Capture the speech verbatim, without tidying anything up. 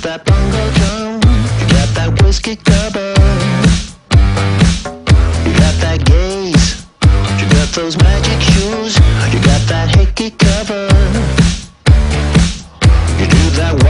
that bongo drum, you got that whiskey cover, you got that gaze, you got those magic shoes, you got that hickey cover, you do that